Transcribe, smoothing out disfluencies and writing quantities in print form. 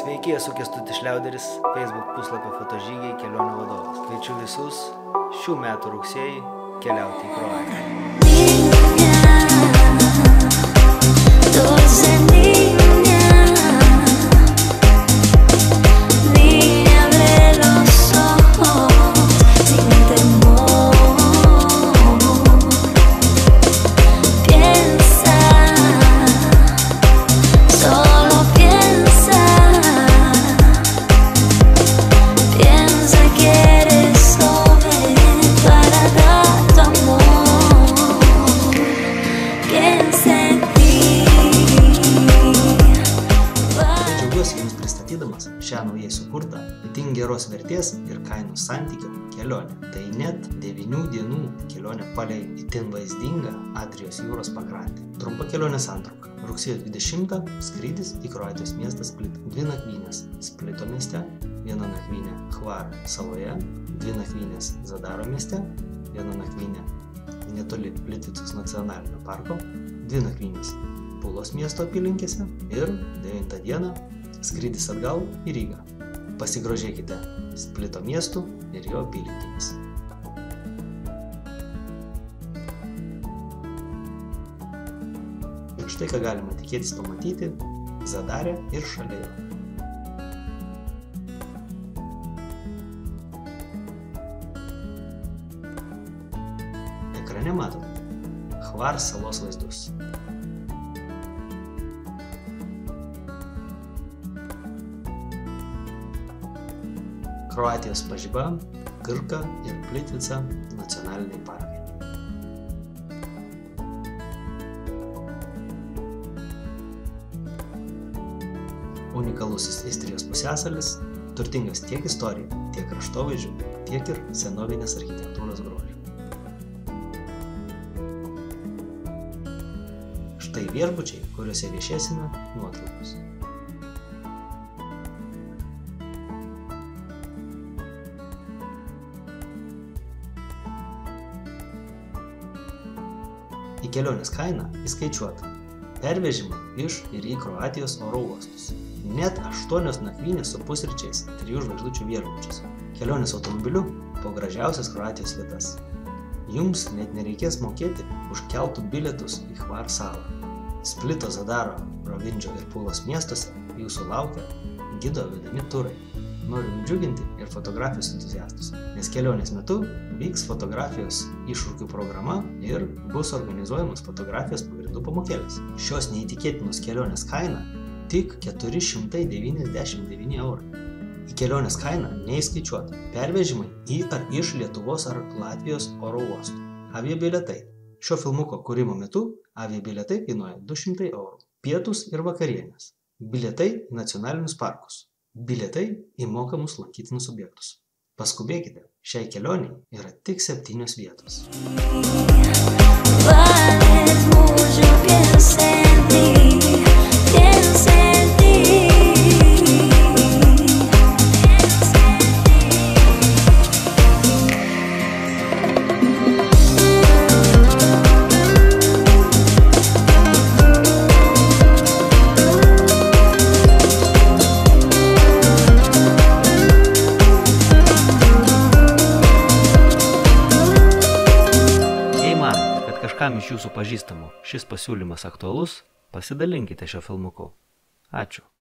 Sveiki, esu Kęstutis Šliauderis, Facebook puslapio fotožygiai kelionių vadovas. Kviečiu visus šių metų rugsėjį keliauti į Kroatiją. Jums pristatydamas šią naujai sukurtą, itin geros vertės ir kainos santykio kelionę. Tai net 9 dienų kelionė palei itin vaizdingą Adrijos jūros pakrantę. Trumpa kelionės santrauka. Rugsėjo 20 skrydis į Kroatijos miestą Split. 2 nakvynės Splito mieste, 1 nakvynė Hvar saloje, 2 nakvynės Zadaro mieste, 1 nakvynė netoli Plitvicos nacionalinio parko, 2 nakvynės Pulos miesto apylinkėse ir 9 dieną skrydis atgal į Rygą. Pasigrožėkite Splito miestu ir jo apylinkėmis. Ir štai ką galima tikėtis pamatyti Zadare ir šalia jo. Ekrane matote Hvar salos vaizdus. Kroatijos pažiba, Krka ir Plitvica nacionaliniai parkai. Unikalusis Istrijos pusiasalis, turtingas tiek istorija, tiek kraštovaizdžių, tiek ir senovinės architektūros grožių. Štai viešbučiai, kuriuose viešėsime nuotraukos. Į kelionės kainą įskaičiuota pervežimai iš ir į Kroatijos oro uostus. Net 8 nakvynės su pusryčiais 3 žvaigždučių viešbučius. Kelionės automobiliu po gražiausias Kroatijos vietas. Jums net nereikės mokėti už keltų bilietus į Hvar salą. Splito, Zadaro, Rovindžio ir Pulos miestuose jūsų laukia gido vedami turai. Norim džiuginti ir fotografijos entuziastus, nes kelionės metu vyks fotografijos iššūkių programa ir bus organizuojamos fotografijos pagrindų pamokėlės. Šios neįtikėtinos kelionės kaina tik 499 €. Į kelionės kainą neįskaičiuota pervežimai į ar iš Lietuvos ar Latvijos oro uostų. Aviabilietai. Šio filmuko kūrimo metu aviabilietai kainuoja 200 €. Pietūs ir vakarienės. Bilietai į nacionalinius parkus. Bilietai į mokamus lankytinus objektus. Paskubėkite, šiai kelioniai yra tik 7 vietos. Kažkam iš jūsų pažįstamų šis pasiūlymas aktualus, pasidalinkite šio filmuku. Ačiū.